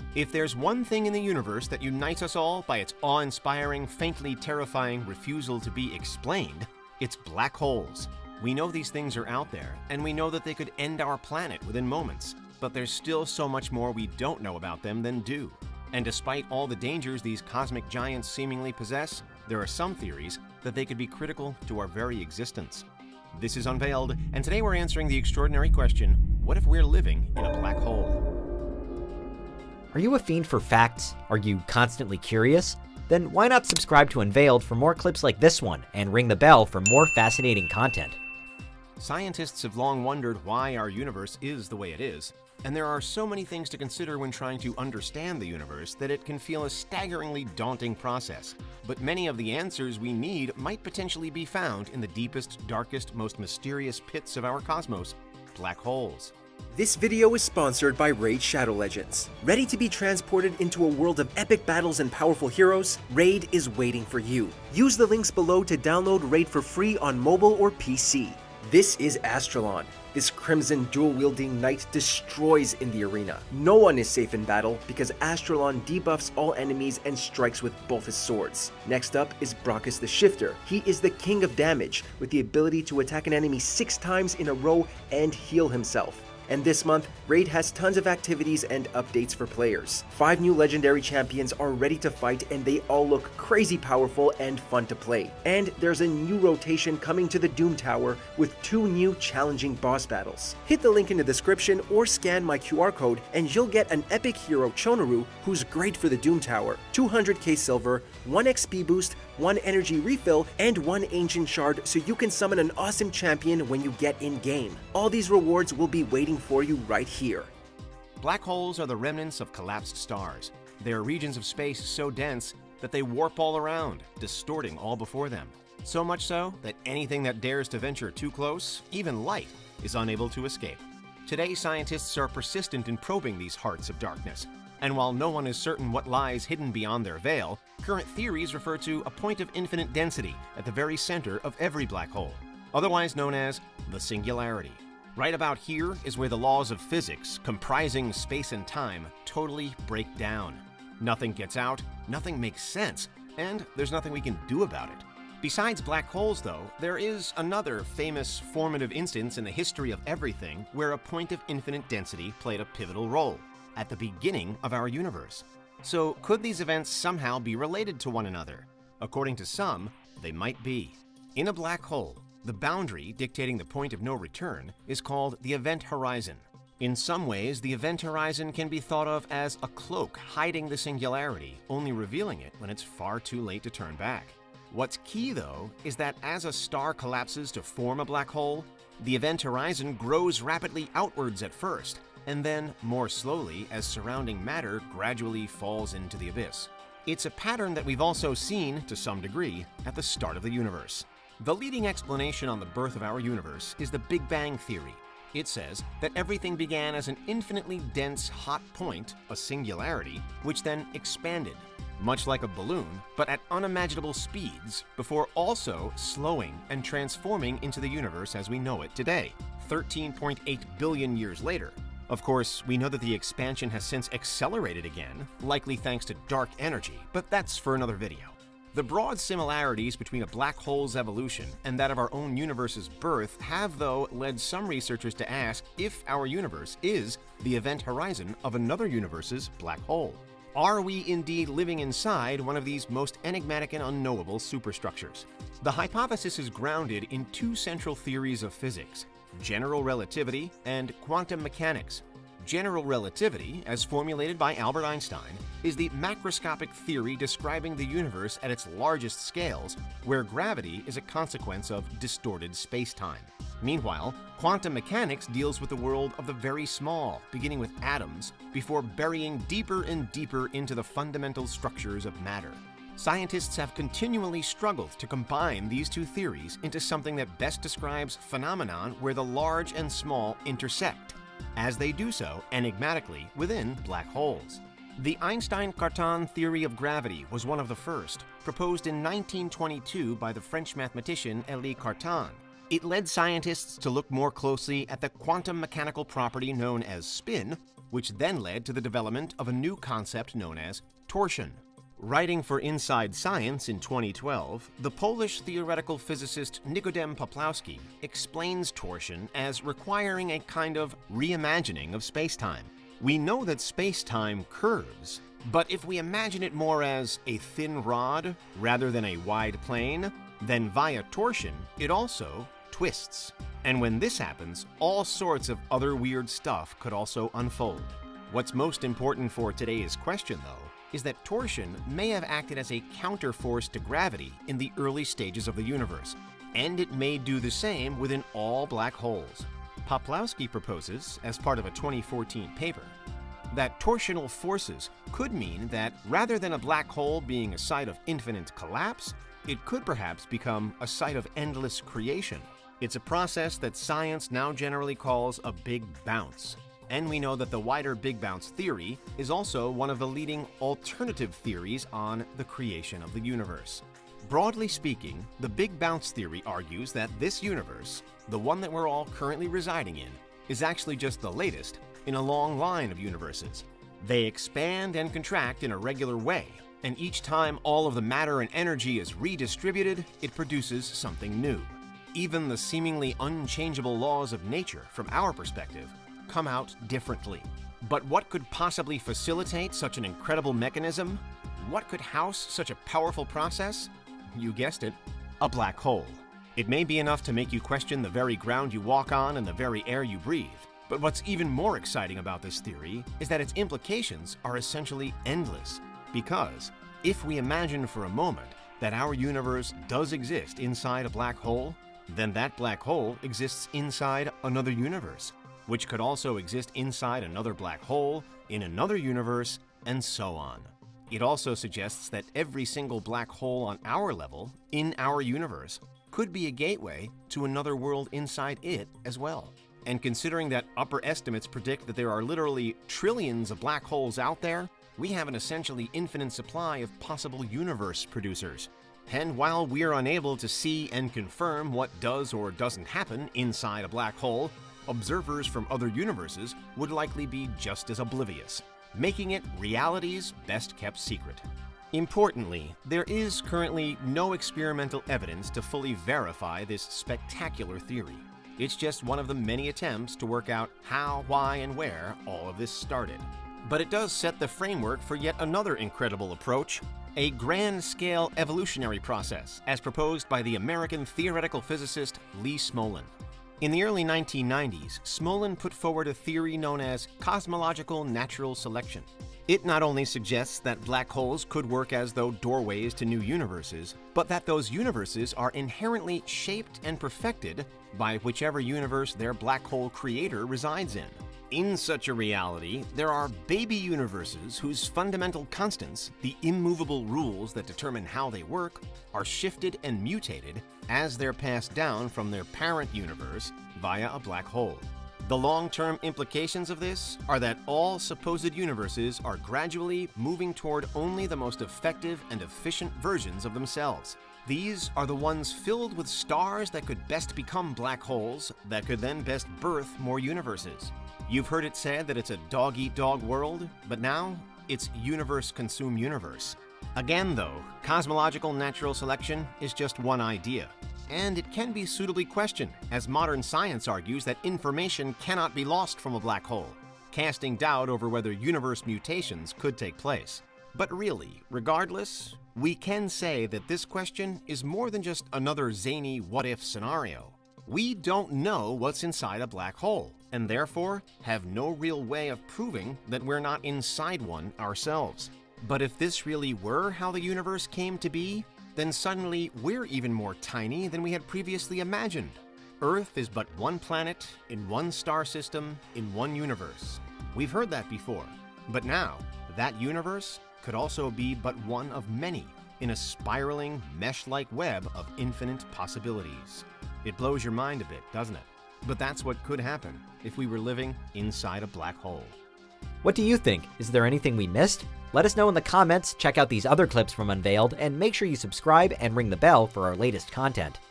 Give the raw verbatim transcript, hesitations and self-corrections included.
If there's one thing in the universe that unites us all by its awe-inspiring, faintly terrifying refusal to be explained, it's black holes. We know these things are out there, and we know that they could end our planet within moments, but there's still so much more we don't know about them than do. And despite all the dangers these cosmic giants seemingly possess, there are some theories that they could be critical to our very existence. This is Unveiled, and today we're answering the extraordinary question, what if we're living in a black hole? Are you a fiend for facts? Are you constantly curious? Then why not subscribe to Unveiled for more clips like this one, and ring the bell for more fascinating content. Scientists have long wondered why our universe is the way it is, and there are so many things to consider when trying to understand the universe that it can feel a staggeringly daunting process. But many of the answers we need might potentially be found in the deepest, darkest, most mysterious pits of our cosmos, black holes. This video is sponsored by Raid Shadow Legends. Ready to be transported into a world of epic battles and powerful heroes? Raid is waiting for you. Use the links below to download Raid for free on mobile or P C. This is Astralon. This crimson dual-wielding knight destroys in the arena. No one is safe in battle because Astralon debuffs all enemies and strikes with both his swords. Next up is Brachus the Shifter. He is the king of damage with the ability to attack an enemy six times in a row and heal himself. And this month, Raid has tons of activities and updates for players. Five new legendary champions are ready to fight and they all look crazy powerful and fun to play. And there's a new rotation coming to the Doom Tower with two new challenging boss battles. Hit the link in the description or scan my Q R code and you'll get an epic hero Chonoru who's great for the Doom Tower, two hundred K silver, one X P boost, one energy refill, and one ancient shard so you can summon an awesome champion when you get in game. All these rewards will be waiting for you right here. Black holes are the remnants of collapsed stars. They are regions of space so dense that they warp all around, distorting all before them. So much so that anything that dares to venture too close, even light, is unable to escape. Today, scientists are persistent in probing these hearts of darkness. And while no one is certain what lies hidden beyond their veil, current theories refer to a point of infinite density at the very center of every black hole, otherwise known as the singularity. Right about here is where the laws of physics, comprising space and time, totally break down. Nothing gets out, nothing makes sense, and there's nothing we can do about it. Besides black holes, though, there is another famous formative instance in the history of everything where a point of infinite density played a pivotal role, at the beginning of our universe. So could these events somehow be related to one another? According to some, they might be. In a black hole, the boundary dictating the point of no return is called the event horizon. In some ways, the event horizon can be thought of as a cloak hiding the singularity, only revealing it when it's far too late to turn back. What's key, though, is that as a star collapses to form a black hole, the event horizon grows rapidly outwards at first, and then more slowly as surrounding matter gradually falls into the abyss. It's a pattern that we've also seen, to some degree, at the start of the universe. The leading explanation on the birth of our universe is the Big Bang Theory. It says that everything began as an infinitely dense hot point, a singularity, which then expanded, much like a balloon, but at unimaginable speeds, before also slowing and transforming into the universe as we know it today, thirteen point eight billion years later. Of course, we know that the expansion has since accelerated again, likely thanks to dark energy, but that's for another video. The broad similarities between a black hole's evolution and that of our own universe's birth have, though, led some researchers to ask if our universe is the event horizon of another universe's black hole. Are we indeed living inside one of these most enigmatic and unknowable superstructures? The hypothesis is grounded in two central theories of physics: general relativity and quantum mechanics. General relativity, as formulated by Albert Einstein, is the macroscopic theory describing the universe at its largest scales, where gravity is a consequence of distorted space-time. Meanwhile, quantum mechanics deals with the world of the very small, beginning with atoms, before burying deeper and deeper into the fundamental structures of matter. Scientists have continually struggled to combine these two theories into something that best describes phenomenon where the large and small intersect, as they do so enigmatically within black holes. The Einstein-Cartan theory of gravity was one of the first, proposed in nineteen twenty-two by the French mathematician Élie Cartan. It led scientists to look more closely at the quantum mechanical property known as spin, which then led to the development of a new concept known as torsion. Writing for Inside Science in twenty twelve, the Polish theoretical physicist Nikodem Poplawski explains torsion as requiring a kind of reimagining of spacetime. We know that spacetime curves, but if we imagine it more as a thin rod rather than a wide plane, then via torsion, it also twists. And when this happens, all sorts of other weird stuff could also unfold. What's most important for today's question, though, is that torsion may have acted as a counterforce to gravity in the early stages of the universe, and it may do the same within all black holes. Poplawski proposes, as part of a twenty fourteen paper, that torsional forces could mean that rather than a black hole being a site of infinite collapse, it could perhaps become a site of endless creation. It's a process that science now generally calls a big bounce. And we know that the wider Big Bounce theory is also one of the leading alternative theories on the creation of the universe. Broadly speaking, the Big Bounce theory argues that this universe, the one that we're all currently residing in, is actually just the latest in a long line of universes. They expand and contract in a regular way, and each time all of the matter and energy is redistributed, it produces something new. Even the seemingly unchangeable laws of nature, from our perspective, come out differently. But what could possibly facilitate such an incredible mechanism? What could house such a powerful process? You guessed it, a black hole. It may be enough to make you question the very ground you walk on and the very air you breathe. But what's even more exciting about this theory is that its implications are essentially endless. Because if we imagine for a moment that our universe does exist inside a black hole, then that black hole exists inside another universe, which could also exist inside another black hole, in another universe, and so on. It also suggests that every single black hole on our level, in our universe, could be a gateway to another world inside it as well. And considering that upper estimates predict that there are literally trillions of black holes out there, we have an essentially infinite supply of possible universe producers. And while we're unable to see and confirm what does or doesn't happen inside a black hole, observers from other universes would likely be just as oblivious, making it reality's best-kept secret. Importantly, there is currently no experimental evidence to fully verify this spectacular theory. It's just one of the many attempts to work out how, why, and where all of this started. But it does set the framework for yet another incredible approach, a grand-scale evolutionary process, as proposed by the American theoretical physicist Lee Smolin. In the early nineteen nineties, Smolin put forward a theory known as Cosmological natural selection. It not only suggests that black holes could work as though doorways to new universes, but that those universes are inherently shaped and perfected by whichever universe their black hole creator resides in. In such a reality, there are baby universes whose fundamental constants, the immovable rules that determine how they work, are shifted and mutated as they're passed down from their parent universe via a black hole. The long-term implications of this are that all supposed universes are gradually moving toward only the most effective and efficient versions of themselves. These are the ones filled with stars that could best become black holes that could then best birth more universes. You've heard it said that it's a dog-eat-dog world, but now it's universe-consume-universe. Again, though, cosmological natural selection is just one idea, and it can be suitably questioned, as modern science argues that information cannot be lost from a black hole, casting doubt over whether universe mutations could take place. But really, regardless, we can say that this question is more than just another zany what-if scenario. We don't know what's inside a black hole, and therefore have no real way of proving that we're not inside one ourselves. But if this really were how the universe came to be, then suddenly we're even more tiny than we had previously imagined. Earth is but one planet, in one star system, in one universe. We've heard that before, but now that universe could also be but one of many in a spiraling, mesh-like web of infinite possibilities. It blows your mind a bit, doesn't it? But that's what could happen if we were living inside a black hole. What do you think? Is there anything we missed? Let us know in the comments, check out these other clips from Unveiled, and make sure you subscribe and ring the bell for our latest content.